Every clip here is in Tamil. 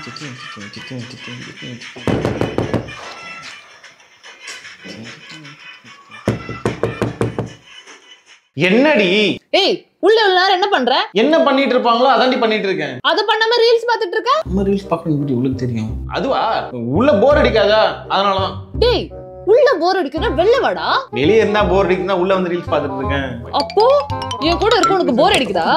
என்னடி? ஏய் உள்ள எல்லாரும் என்ன பண்ற? என்ன பண்ணிட்டு இருப்பாங்களோ அதான்டி பண்ணிட்டு இருக்கேன். அது பண்ணாம ரீல்ஸ் பார்த்துட்டு இருக்க? நம்ம ரீல்ஸ் பார்க்கணும் எப்படி உங்களுக்கு தெரியும்? அதுவா உள்ள போர் அடிக்காதா அதனால தான். டேய் உள்ள போர் அடிக்குனா வெளிய வாடா. வெளிய இருந்தா போர் அடிக்குனா உள்ள வந்து ரீல்ஸ் பார்த்துட்டு இருக்கேன். அப்போ என் கூட இருக்க உனக்கு போர் அடிக்குதா?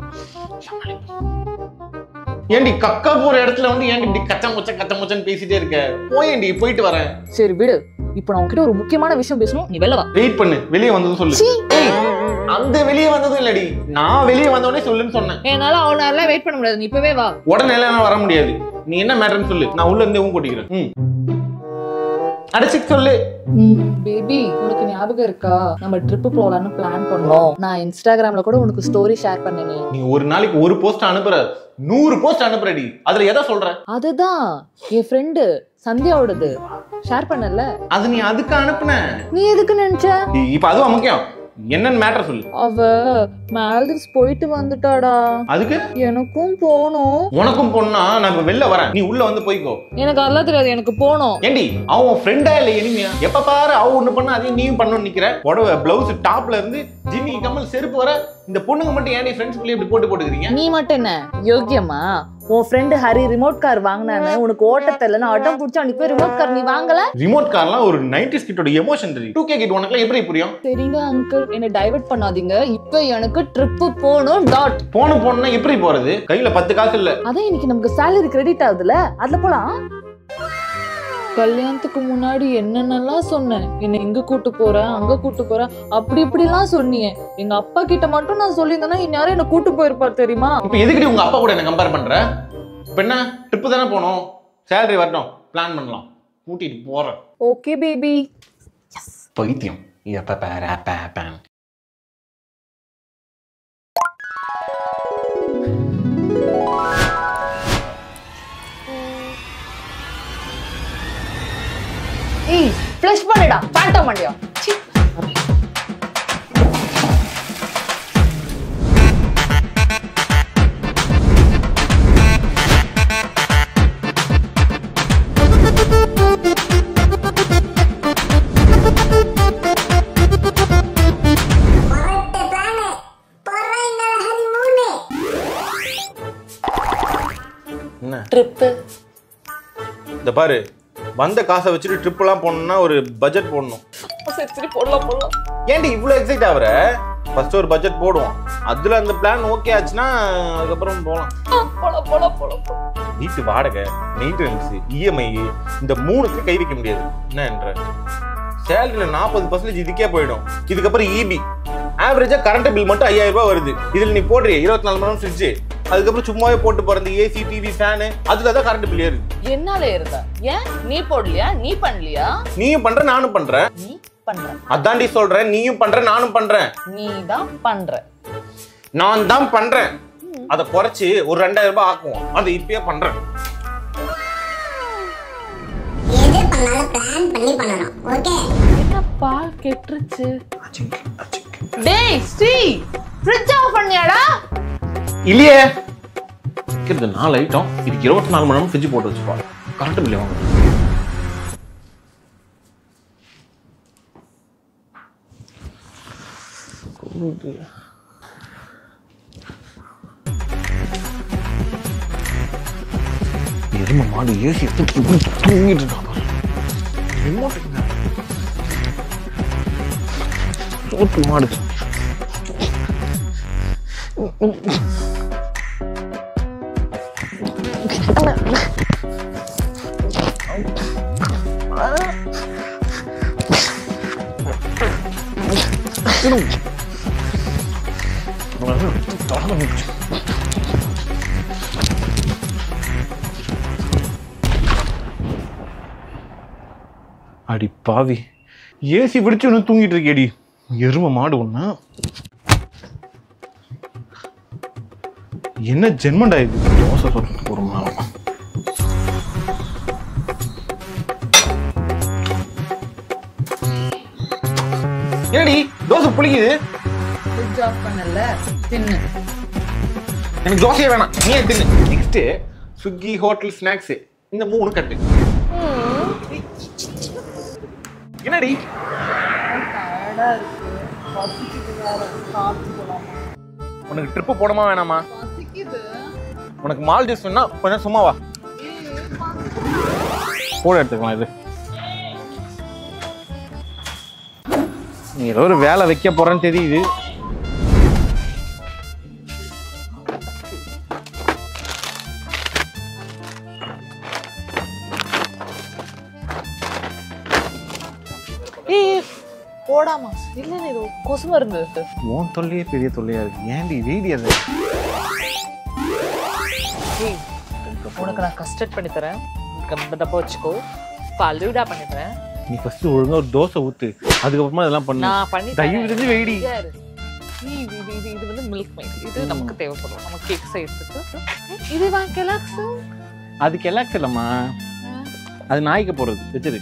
ஏண்டி கக்கா போற இடத்துல வந்து ஏண்டி இப்படி கச்சமுச்சன்னு பேசிட்டே இருக்க? போயேண்டி போயிட்டு வரேன். சரி விடு. இப்போ நான் உன்கிட்ட ஒரு முக்கியமான விஷயம் பேசணும். நீ வெளிய வா. வெயிட் பண்ணு. வெளிய வந்ததும் சொல்லு. அந்த வெளிய வந்ததும் இல்லடி. நான் வெளிய வந்தோனே சொல்லுன்னு சொன்னேன். என்னால அவனால வெயிட் பண்ண முடியாது. நீ இப்பவே வா. உடனே எல்லாம் வர முடியாது. நீ என்ன மேட்டர்னு சொல்லு. நான் உள்ள இருந்தே கொட்டிக்கிறேன். அடிச்சு சொல்லு. பேபி உனக்கு ஞாபகம் இருக்கா நம்ம ட்ரிப் போலாம்னு பிளான் பண்ணோம். நான் இன்ஸ்டாகிராம்ல கூட உனக்கு ஸ்டோரி ஷேர் பண்ணேனே. நீ ஒரு நாளைக்கு ஒரு போஸ்ட் அனுப்புற 100 போஸ்ட் அனுப்புறடி. அதுல எதை சொல்ற? அதுதான் என் ஃப்ரெண்ட் சந்தியாவோடது ஷேர் பண்ணல. அது நீ அதுக்கு அனுப்புன. நீ எதுக்கு நினைச்ச? இப்ப அதுவா முக்கியம். என்னன்னு மேட்டர் சொல்லு. அவ மால்தீவ்ஸ் போயிட்டு வந்துட்டாடா. அதுக்கு எனக்கும் போணும். உனக்கும் போனா நான் வெளில வரேன். நீ உள்ள வந்து போய்க்கோ. எனக்கு அதெல்லாம் தெரியாது. எனக்கு போணும். ஏண்டி அவன் ஃப்ரெண்டா இல்ல எனிமியா? எப்ப பாரு அவ ஒண்ணு பண்ண அதையும் நீயும் பண்ணணும்னு நிக்கிற. புடவை பிளவுஸ் டாப்ல இருந்து ஜிம்மி கம்மல் செருப்பு வர இந்த பொண்ணுங்க மட்டும் ஏன்டி ஃப்ரெண்ட்ஸ் குள்ள இப்படி போட்டுக்கிறீங்க? நீ மட்டும் என்ன யோக்கியமா? உன் ஃப்ரெண்ட் ஹரி ரிமோட் கார் வாங்கினானே உனக்கு ஓட்ட தெரியலன்னு அடம் புடிச்சு அன்னைக்கு போய் ரிமோட் கார் நீ வாங்கல? ரிமோட் கார்லாம் ஒரு 90s கிட்டோட எமோஷன் தெரியும். 2K கிட் உனக்கு எப்படி புரியும்? சரிங்க அங்கிள் என்ன டைவர்ட் பண்ணாதீங்க. இப்போ எனக்கு ட்ரிப் போணும். டாட் போனா எப்படி போறது? கையில 10 காசு இல்ல. அதான் இன்னைக்கு நமக்கு salary கிரெடிட் ஆகுதுல, அதுல போலாம். கல்யாணத்துக்கு முன்னாடி என்னென்னலாம் சொன்னேன். என்ன இங்க கூட்டு போறேன் அங்க கூட்டு போறேன் அப்படி இப்படிலாம் சொன்னீங்க. எங்க அப்பா கிட்ட மட்டும் நான் சொல்லியிருந்தேன்னா இந்நேரம் என்ன கூட்டு போயிருப்பார் தெரியுமா? இப்ப எதுக்கு உங்க அப்பா கூட என்ன கம்பேர் பண்ற? இப்ப என்ன ட்ரிப் தானே போனோம். salary வரட்டும் பிளான் பண்ணலாம். கூட்டிட்டு போறேன். Okay baby. எஸ் பைத்தியம். எப்ப பாரு அப்ப ஏய் ஃப்ளஷ் பண்ணுடா பாட்ட மாட்டியா? சி என்ன ட்ரிப் இந்த பாரு வந்த காசை வச்சுட்டு ட்ரிப் எல்லாம் போடணும்னா ஒரு பட்ஜெட் போடணும். சரி போடலாம். ஏன்டி இவ்வளவு எக்ஸைட் ஆகுற? ஃபர்ஸ்ட் ஒரு பட்ஜெட் போடுவோம். அதுல அந்த பிளான் ஓகே ஆச்சுன்னா அதுக்கப்புறம் போலாம். வீட்டு வாடகை, மெயின்டெனன்ஸ், இஎம்ஐ இந்த 3க்கு கை வைக்க முடியாது. என்ன என்ற சேலரியில 40% இதுக்கே போயிடும். இதுக்கப்புறம் இபி ஆவரேஜா கரண்ட் பில் மட்டும் 5000 ரூபாய் வருது. இதுல நீ போடுறிய 24 மணி நேரம் ஃப்ரிட்ஜ், அதுக்கப்புறம் சும்மாவே போட்டு போறது ஏசி டிவி ஃபேனு, அதுலதான் கரண்ட் பில் ஏறுது. என்னால ஏறுதா? ஏன் நீ போடலையா? நீ பண்ணலையா? நீயும் பண்ற நானும் பண்றேன். நீ பண்ற அதான்டி சொல்றேன். நீயும் பண்ற நானும் பண்றேன். நீ தான் பண்ற. நான் தான் பண்றேன். அதை குறைச்சு ஒரு 2000 ரூபாய் ஆக்குவோம். அதை இப்பயே பண்றேன். எது பண்ணாலும் பிளான் பண்ணி பண்ணணும். ஓகே? என்ன பால் கெட்டுருச்சு? டேய் ஸ்ரீ ஃப்ரிட்ஜ் ஆஃப் பண்ணியாடா? இல்லையே. இது 4 ஐட்டம். இதுக்கு 24 மணி நேரம் ஃப்ரிட்ஜ் போட்டு வச்சுப்பா. கரண்ட் பில் வாங்க. எருமை மாடு ஏசி எடுத்து தூங்கிட்டு இருக்காங்க. மாடு அடி பாவி, ஏசி பிடிச்சு ஒன்று தூங்கிட்டு இருக்கேடி. எருமை மாடு ஒண்ணு. என்ன ஜென்மண்டா இது? தோசை சொல்றதுக்கு ஒரு நாள் ஏடி தோசை புளிக்குது. ஃப்ரிட்ஜ் ஆஃப் பண்ணல, தின்னு. எனக்கு தோசையே வேணாம், நீயே தின்னு. நெக்ஸ்ட் ஸ்விக்கி ஹோட்டல் ஸ்நாக்ஸ் இந்த 3 கட்டு. என்னடி டயர்டா இருக்கு, பசிக்குது வேற, சாப்பிட்டு போலாமா? உனக்கு ட்ரிப்பு போடமா வேணாமா? பசிக்குது. உனக்கு மால்டீவ்ஸ் வேணா கொஞ்சம் சும்மா வா, போட எடுத்துக்கலாம். இது நீ ஏதோ ஒரு வேலை வைக்க போறேன்னு தெரியுது. போடாமா? இல்ல இது கொசு மருந்து. உன் தொல்லையே பெரிய தொல்லையா இருக்கு. ஏன்டி வீடி அது? உனக்கு நான் கஸ்டர்ட் பண்ணி தரேன், டப்பா வச்சுக்கோ. ஃபலூடா பண்ணி தரேன். நீ ஃபர்ஸ்ட் ஒழுங்கா ஒரு தோசை ஊத்து, அதுக்கப்புறமா இதெல்லாம் பண்ணு. நான் பண்ணி தயவு செஞ்சு வெயிடி. இது வந்து மில்க் மேட், இது நமக்கு தேவைப்படும், நம்ம கேக் செய்யறதுக்கு. இது வாங்க கெலாக்ஸ். அது கெலாக்ஸ் இல்லம்மா, அது நாய்க்கு போறது. வச்சிரு.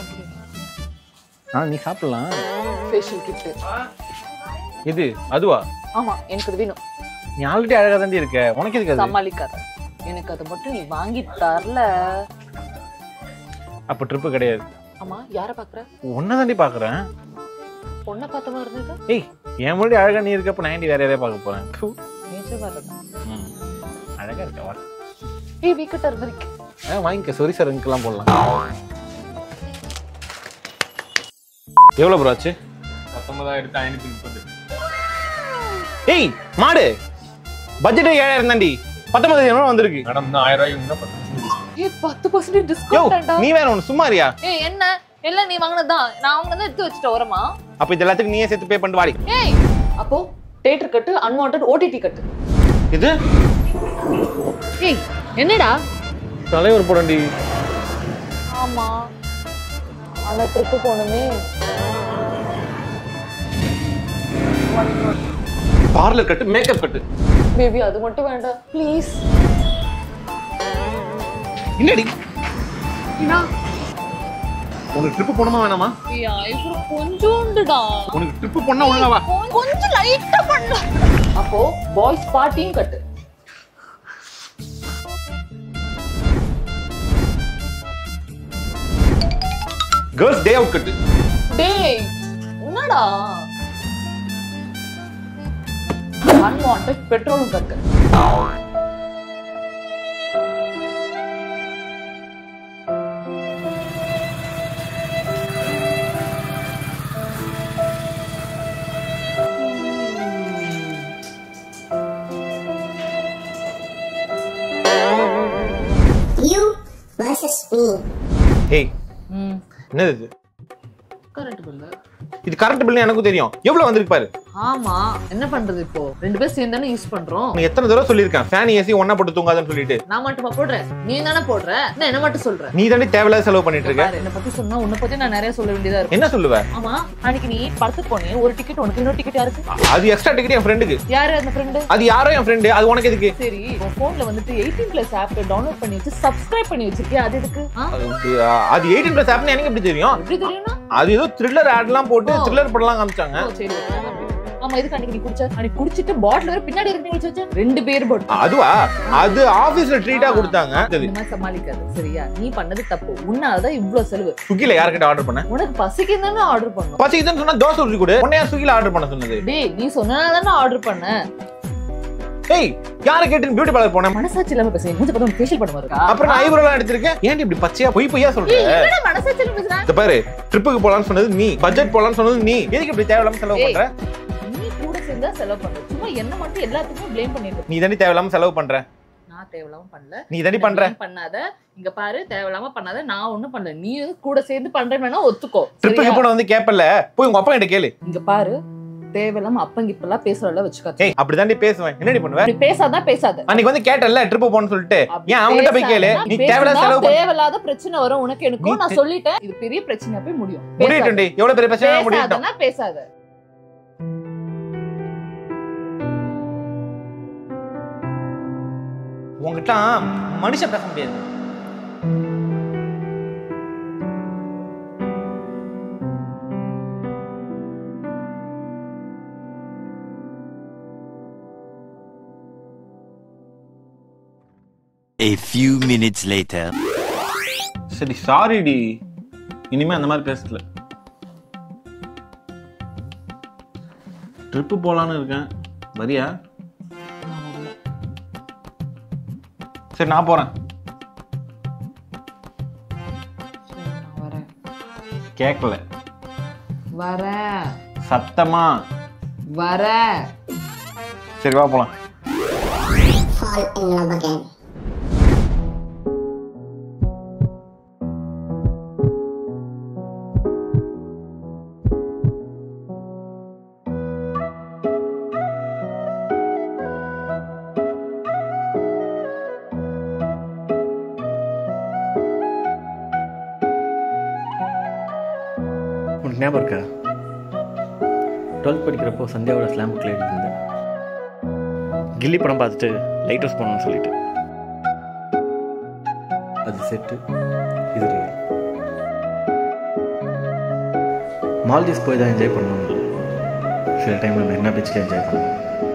நீ சாப்பிடலாம். Facial kit. இது அதுவா? ஆமா, எனக்கு அது வேணும். நீ ஆல்ரெடி அழகா தான் இருக்க, உனக்கு எதுக்கு அது? சமாளிக்காத, எனக்கு அது மட்டும் நீ வாங்கி தரல. அப்ப ட்ரிப்பு கிடையாது. ஆமா, யாரை பாக்குற? உன்னை தாண்டி பாக்குறேன். பொண்ணை பார்த்த மாதிரி இருந்தது. ஏய், என் முன்னாடி அழகா நீ இருக்கப்ப நான் வேற யாரையா பார்க்க போறேன்? நேச்சர் வரதா? அழகா இருக்க வா. ஏய், வீக்கட்டர் இருக்கு. வாங்கிக்க, சொரி சரங்குலாம் போடலாம். எவ்வளவு ப்ரோ ஆச்சு? 19,530. ஏய் மாடு, பட்ஜெட் 7,000 தாண்டி, 19,000 வந்திருக்கு. மேடம் நான் 10% டிஸ்கவுண்ட். நீ வேற ஒண்ணு சும்மாரியா? ஏய் என்ன எல்லாம் நீ வாங்குனதான், நான் வாங்குனத எடுத்து வச்சிட்ட ஓரமா. அப்ப இது எல்லாத்துக்கும் நீயே சேர்த்து பே பண்ணிட்டு வாடி. ஏய், அப்போ தியேட்டர் கட்டு, அன்வான்டட் ஓடிடி கட்டு. இது ஏய் என்னடா தலைவர் போடண்டி. ஆமா, அந்த ட்ரிப்பு போணுமே. பார்லர் கட்டு, மேக்கப் கட்டு. பேபி அது மட்டும் வேண்டாம் ப்ளீஸ். என்னடி உனக்கு ட்ரிப்பு போணுமா வேணாமா? ஐப்ரோ கொஞ்சோண்டுடா. உனக்கு ட்ரிப்பு போனா ஒழுங்கா வா. கொஞ்சம் லைட்டா பண்ணு. அப்போ பாய்ஸ் பார்ட்டியும் கட்டு. கேர்ள்ஸ் டே அவுட் கட்டு. டேய் என்னடா? அன்வான்டட் பெட்ரோலும் கட்டு. You versus me. ஏய் என்னது இது? Current bill. இது கரண்ட் பில் எனக்கு தெரியும். எவ்வளவு வந்திருக்கு பாரு. ஆமா, என்ன பண்றது இப்போ? ரெண்டு பேரும் சேர்ந்து தானே யூஸ் பண்றோம். நீ எத்தனை தடவை சொல்லிருக்கேன் ஃபேன் ஏசி ஒண்ணா போட்டு தூங்காதன்னு சொல்லிட்டு. நான் மட்டுமா போடுறேன்? நீ தானே போடுற. நான் என்ன மட்டும் சொல்றேன். நீ தானே தேவையில்லாத செலவு பண்ணிட்டு இருக்க. என்ன பத்தி சொன்னா உன்னை பத்தி நான் நிறைய சொல்ல வேண்டியதா இருக்கு. என்ன சொல்லுவ? ஆமா, அன்னைக்கு நீ படத்துக்கு போனே, ஒரு டிக்கெட் உனக்கு, இன்னொரு டிக்கெட் யாருக்கு? அது எக்ஸ்ட்ரா டிக்கெட் என் ஃப்ரெண்டுக்கு. யாரு அந்த ஃப்ரெண்ட்? அது யாரோ என் ஃப்ரெண்ட். அது உனக்கு எதுக்கு? சரி, உன் போன்ல வந்துட்டு 18+ ஆப் டவுன்லோட் பண்ணி வச்சு சப்ஸ்கிரைப் பண்ணி வச்சிருக்கியா, அது எதுக்கு? அது 18+ ஆப்னு எனக்கு எப்படி தெரியும்? எப்படி தெரியும்னா, அது ஏதோ த்ரில்லர் ஆட்லாம் போட்டு த்ரில்லர் படலாம் காமிச்சாங்க. சரி, ஆமா, இதுக்கு அன்னைக்கு நீ குடிச்ச, அன்னைக்கு குடிச்சிட்டு பாட்டில் வேற பின்னாடி இருக்கு வச்சு 2 பேர் போட்டு. அதுவா? அது ஆபீஸ்ல ட்ரீட்டா கொடுத்தாங்க. இந்த மாதிரி சமாளிக்காது சரியா? நீ பண்ணது தப்பு. உன்னாலதான் இவ்ளோ செலவு. ஸ்விக்கில யார்கிட்ட ஆர்டர் பண்ண? உனக்கு பசிக்குன்னு தானே ஆர்டர் பண்ணோம். பசிக்குதுன்னு சொன்னா தோசை ஊத்தி கொடு. உன்னையா ஸ்விக்கில ஆர்டர் பண்ண சொன்னது? டேய், நீ சொன்னனால தானே ஆர்டர் பண்ண. ஏய், யாரை கேட்டு பியூட்டி பார்லர் போனேன்? மனசாட்சி இல்லாம பேசுறீங்க. மூஞ்சி பார்த்தா ஃபேஷியல் பண்ண இருக்கா? அப்புறம் நான் ஐப்ரோலாம் எடுத்துர்க்கேன். ஏன்டி இப்படி பச்சையா பொய்யா சொல்ற? என்னடா மனசாட்சி இல்லாம பேசுற? இத பாரு, ட்ரிப்புக்கு போலாம்னு சொன்னது நீ, பட்ஜெட் போலாம்னு சொன்னது நீ. எதுக்கு இப்படி தேவையில்லாம செலவு பண்ற? நீ கூட சேர்ந்தா செலவு பண்ற. சும்மா என்ன மட்டும் எல்லாத்துக்கும் ப்ளேம் பண்ணிட்டு. நீ தானே தேவையில்லாம செலவு பண்ற. நான் தேவையில்லாம பண்ணல. நீ தானே பண்ற. பண்ணாத. இங்க பாரு, தேவையில்லாம பண்ணாத. நான் ஒண்ணும் பண்ணல. நீ கூட சேர்ந்து பண்றேன்னு வேணா ஒத்துக்கோ. ட்ரிப்புக்கு போன வந்து கேப்பல, போய் உங்க அப்பா கிட்ட கேளு. இங்க பாரு, தேவையில்லாம அப்பங்க இப்பெல்லாம் பேசுறல வச்சுக்காத. ஏய், அப்படிதாண்டி பேசுவேன். என்னடி பண்ணுவ? நீ பேசாத பேசாத. அன்னைக்கு வந்து கேட்டல்ல ட்ரிப் போன்னு சொல்லிட்டு, ஏன் அவங்க கிட்ட போய் கேளு. நீ தேவையில்லாத செலவு பண்ண. தேவையில்லாத பிரச்சனை வரும் உனக்கு எனக்கும். நான் சொல்லிட்டேன், இது பெரிய பிரச்சனையா போய் முடியும். முடியட்டும்டி. எவ்வளவு பெரிய பிரச்சனை முடியட்டும். பேசாதனா பேசாத. உங்ககிட்ட மனுஷன் பேச முடியாது. A few minutes later. சரி சாரிடி, இனிமே அந்த மாதிரி பேசல. ட்ரிப்பு போலான்னு இருக்கேன், வரியா? சரி நான் போறேன். கேட்கல. வரேன். சத்தமா வரேன். சரி வா போலாம். Fall in love again. உனக்கு ஞாபகம் இருக்கா? 12th படிக்கிறப்போ சந்தியாவோட ஸ்லாம் புக்கில் எழுதியிருந்தேன். கில்லி படம் பார்த்துட்டு லைட் ஹவுஸ் போகணும்னு சொல்லிட்டு. அது செட்டு, இது ரியல். மால்தீவ்ஸ் போய் தான் என்ஜாய் பண்ணணும். சில டைம் நம்ம என்ன பீச்சில் என்ஜாய் பண்ணணும்.